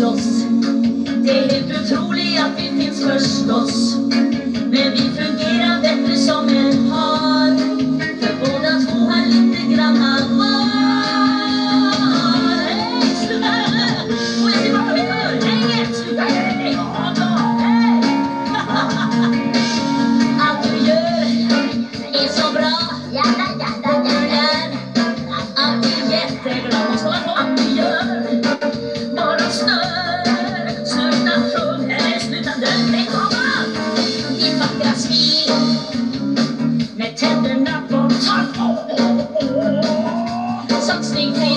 slåss. Det är helt otroligt att vi finns förstås. Men vi fungerar bättre som en par. För båda två har lite granna var. Hej, sluta här! Och jag vill bara höra länge. Sluta här! Ja, då! Hej! Allt du gör är så bra. Och du är alltid jätteglad. Måste hålla på allt du gör. Bara snör. Sluta sjung. Eller sluta dö. Det kommer. Ditt vackra smil. Med tänderna på topp. Satsning